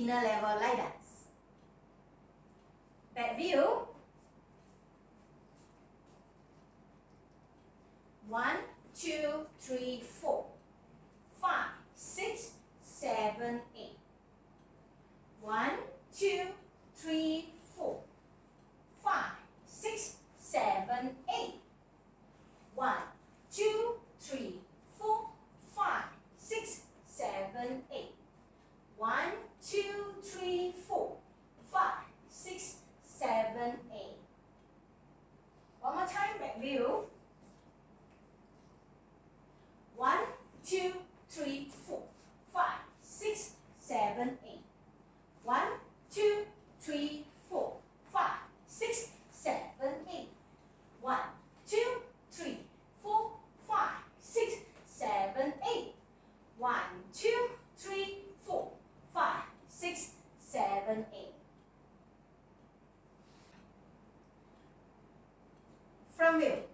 beginner level like that. Back view. 1, 2, 3, 4, 5, 6, 7, 8. 1, 2, 3, 4, 5, 6, 7, 8. 1, 2, 3, 4, 5, 6, 7, 8. 1, 2, 3, 4, 5, 6, 7, 8. One more time, back view. 1, 2, 3, 4, 5, 6, 7, 8. 1, 2, 3, 4, 5, 6, 7, 8. 1, 2, 3, 4, 5, 6, 7, 8. 1, 2, 3, 4, 5, 6, 7, 8. Front view.